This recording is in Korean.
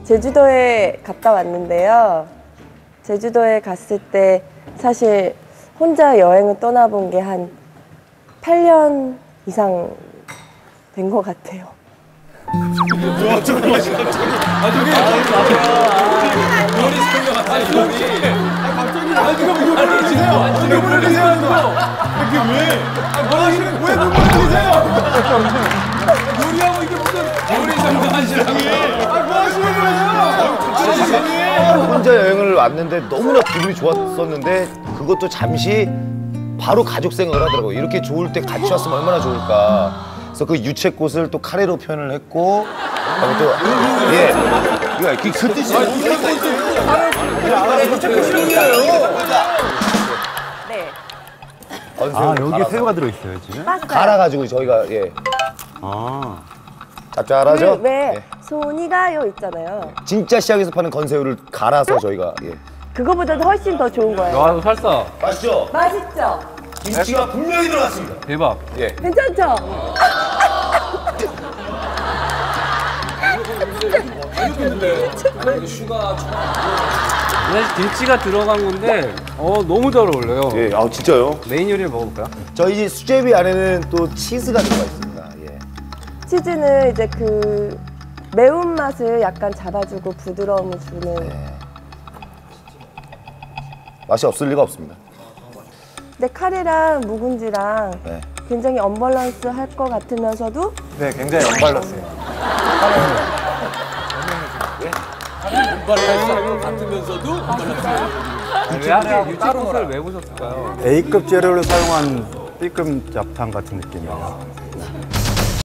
제주도에 갔다 왔는데요. 제주도에 갔을 때 사실 혼자 여행을 떠나본 게 한 8년 이상 된 것 같아요. 와, 잠깐만, 갑자기. 요리 설명 아니, 요리. 갑자기. 지금 이거 보내주세요. 이거 보내주세요. 이게 왜? 왜 눈물 흘리세요? 요리하고 이게 무슨 요리 설명하시라고. 뭐 하시는 거예요? 혼자 여행을 왔는데 너무나 기분이 좋았었는데 그것도 잠시 바로 가족 생각을 하더라고요. 이렇게 좋을 때 같이 왔으면 얼마나 좋을까. 그래서 그 유채꽃을 또 카레로 표현을 했고 그다음에 또 예. 이거 그 뜻이 네. 아, 여기 새우가 들어있어요, 지금? 갈아가지고 저희가 예. 아. 짭짤하죠? 왜 예. 손이 가요 있잖아요. 진짜 시장에서 파는 건새우를 갈아서 저희가 예. 그거보다도 훨씬 더 좋은 거예요. 와, 살사. 맛있죠? 맛있죠? 김치가 분명히 들어갔습니다. 대박. 예. 괜찮죠? 사실 김치가 들어간 건데 너무 잘 어울려요. 예. 아 진짜요? 메인 요리를 먹어볼까요? 저희 수제비 안에는 또 치즈가 들어가 있습니다. 예. 치즈는 이제 그 매운맛을 약간 잡아주고 부드러움을 주는. 맛이 없을 리가 없습니다. 근데 카레랑 묵은지랑 네. 굉장히 언밸런스 할 것 같으면서도 네, 굉장히 언밸런스해요. 왜 하필 유채꽃을 왜 보셨을까요? A급 재료를 사용한 B급 잡탕 같은 느낌이에요.